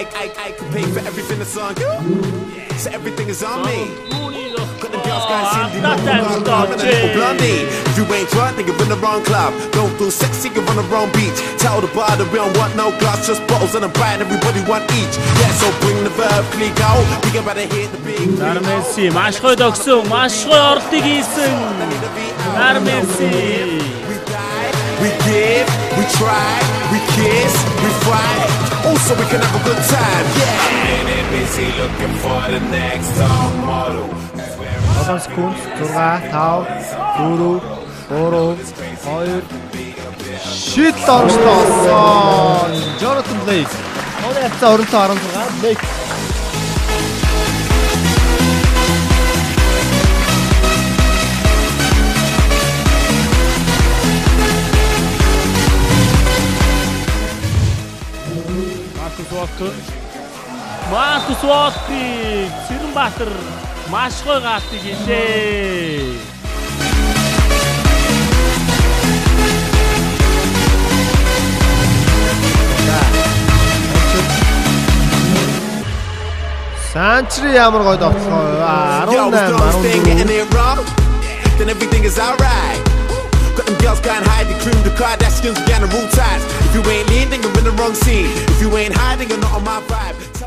I can pay for everything that's on you. So everything is on me. Got the girls going Cindy, Blondie. If you ain't drunk, then you're in the wrong club. Don't feel sexy, you're on the wrong beach. Tell the bar that we don't want no glass, just bottles and a bite, and everybody want each. Yeah, so bring the verb, click out. We can better hit the big. Messi, маш гоё догсон, маш гоё оролтыг хийсэн. Messi. We give, we try, we kiss, we fight. Also, we can have a good time. Yeah. I'm in it busy looking for the next top model. 7 секунд 6 5 4 3 2 шид орсон. Jonathan Blake. Оны хацаа 25-16 Blake. Marcus Walker, Сэрэнбаатар маш гоё галтыг хийлээ. Санчри ямар гоё тоглоо. 18 Then everything is alright. Got them girls going hide, the cream, the Kardashians, we got the rule ties. If you ain't lean, then you're in the wrong scene. If you ain't hiding, you're not on my vibe.